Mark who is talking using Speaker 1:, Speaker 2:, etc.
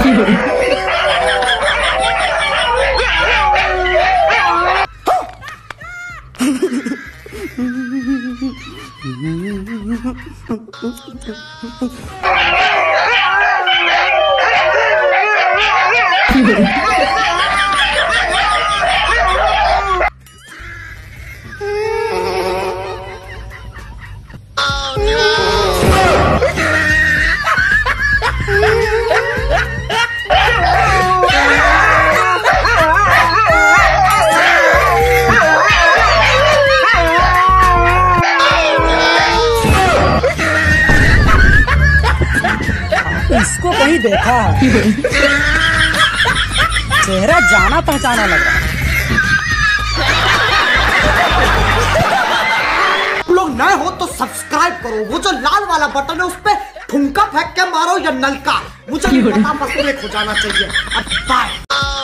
Speaker 1: इसको कहीं देखा है। चेहरा जाना पहचाना लग रहा है।
Speaker 2: लोग नए हो तो सब्सक्राइब करो, वो जो लाल वाला बटन है उस पे ठुमका फेंक के मारो या नलका, मुझे नहीं पता, बस क्लिक हो जाना चाहिए। अब बाय।